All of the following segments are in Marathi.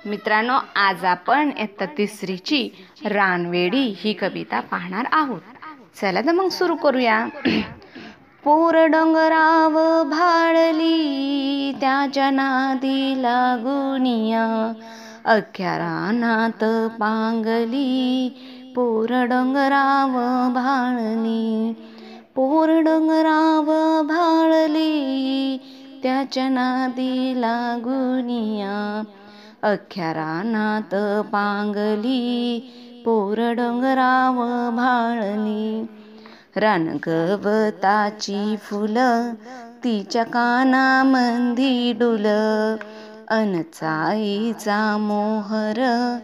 मित्रांनो, आज आपण इयत्ता तिसरीची रानवेडी ही कविता पाहणार आहोत. चला तर मग सुरू करूया. पोर डोंगराव भाळली त्याच्या नादी लागुनिया, अख्ख्या रानात पांगली पोर डोंगराव भाळली. पोर डोंगराव भाळली त्याच्या नादी लागुनिया, अख्ख्या रानात पांगली पोर डोंगराव भाळली. रान गवताची फुलं तिच्या कानामंदी डुल, अन चाईचा मोहर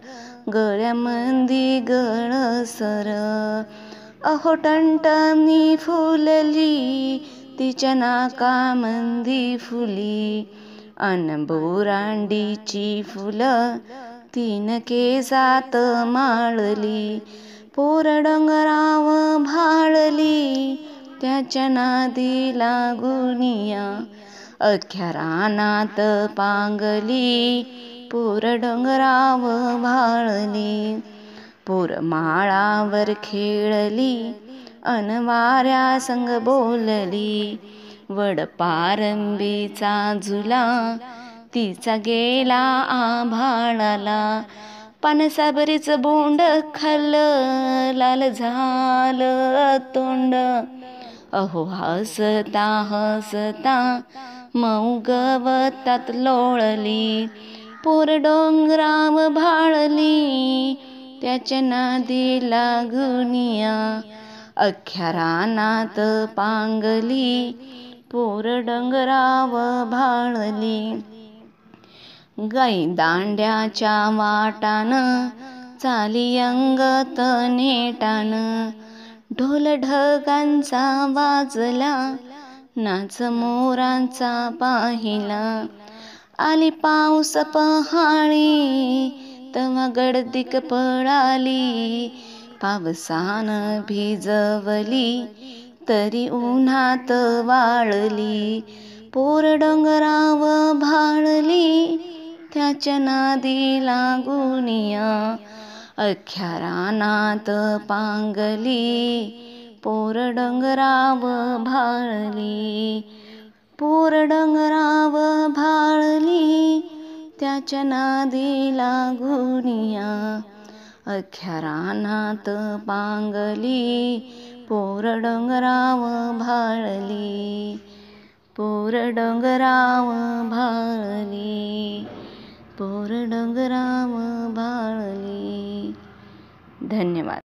गळ्यामंदी गळसर. अहो टणटणी फुलली तिच्या नाकामंदी फुली, अन बोरांडीची फुलं तीन केसात माळली. पोर डोंगराव भाळली त्याच्या नादी लागुनिया, अख्ख्या रानात पांगली पोर डोंगराव भाळली. पोर माळावर खेळली अन वाऱ्या संग बोलली, वड पारंबीचा झुला तिचा गेला आभाळाला. पानसाबरीच बोंड खाल्लं लाल झालं तोंड, अहो हसता हसता मऊ गवतात लोळली. पोर डोंगराव भाळली त्याच्या नादी लागुनिया, अख्ख्या रानात पांगली पोर डोंगराव भाळली. गाई दांड्याच्या वाटान चाली अंगत नेटान, ढोल ढगांचा वाजला नाच मोरांचा पाहिला. आली पाऊस पहाळी तवा गडदिक पळाली, पावसान भिजवली तरी उन्हात वाळली. पोर डोंगराव भाळली त्याच्या नादी लागुनिया, अख्ख्या रानात पांगली पोर डोंगराव भाळली. पोर डोंगराव भाळली त्याच्या नादी लागुनिया, अख्ख्या रानात पांगली पोर डोंगराव भाळली. पोर डोंगराव भाळली पोर डोंगराव भाळली. धन्यवाद.